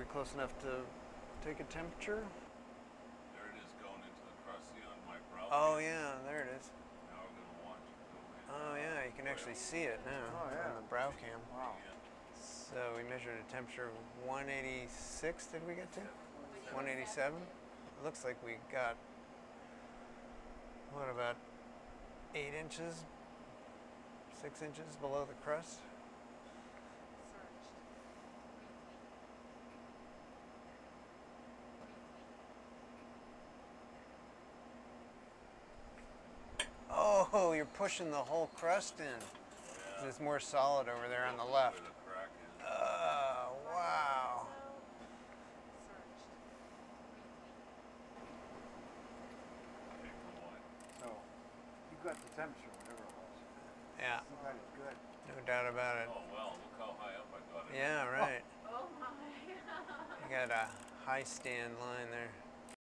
we close enough to take a temperature? There it is going into the crust. See on my brow? Oh yeah, there it is. Now we're going to watch it go in. Oh yeah, you can actually see it now on the brow cam. Wow. So we measured a temperature of 186, did we get to? 187? It looks like we got, what, about 8 inches, 6 inches below the crust? Oh, you're pushing the whole crust in. Yeah. It's more solid over there on the left. Where the crack is. Oh, wow. Okay, come on. So, you got the temperature, whatever it was. Yeah, You got it good. no doubt about it. Oh, well, look how high up I got it. Yeah, right. Oh my. You got a high stand line there.